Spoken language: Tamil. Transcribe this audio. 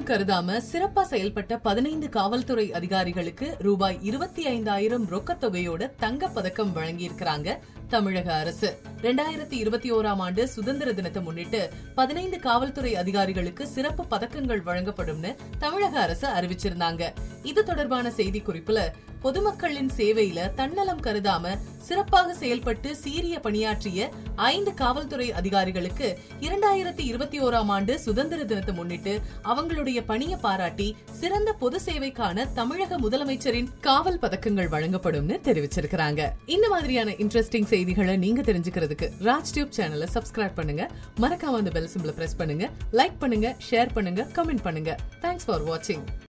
கருதாம சிறப்பா செயல்பட்ட 15 காவல்துறை அதிகாரிகளுக்கு ரூபாய் 25,000 ரொக்கத் தொகையோட தங்கப் பதக்கம் வழங்கியிருக்கிறாங்க தமிழக அரசு. 2021ஆம் ஆண்டு சுதந்திர தினத்தை முன்னிட்டு 15 காவல்துறை அதிகாரிகளுக்கு சிறப்பு பதக்கங்கள் வழங்கப்படும்னு தமிழக அரசு அறிவிச்சிருந்தாங்க. இது தொடர்பான செய்தி குறிப்புல பொதுமக்களின் சேவையில தன்னலம் கருதாம சிறப்பாக செயல்பட்டு சீரிய பணியாற்றிய 5 காவல்துறை அதிகாரிகளுக்கு 2021ஆம் ஆண்டு சுதந்திர தினத்தை முன்னிட்டு அவங்களுடைய பணியை பாராட்டி சிறந்த பொது சேவைக்கான தமிழக முதலமைச்சரின் காவல் பதக்கங்கள் வழங்கப்படும்னு தெரிவிச்சிருக்காங்க. இந்த மாதிரியான இன்ட்ரெஸ்டிங் செய்திகளை நீங்க தெரிஞ்சுக்கிறதுக்கு ராஜ் டியூப் சேனலை சப்ஸ்கிரைப் பண்ணுங்க. மறக்காம அந்த பெல் சிம்பலை பிரஸ் பண்ணுங்க. லைக் பண்ணுங்க, ஷேர் பண்ணுங்க, கமெண்ட் பண்ணுங்க. தேங்க்ஸ் ஃபார் வாட்சிங்.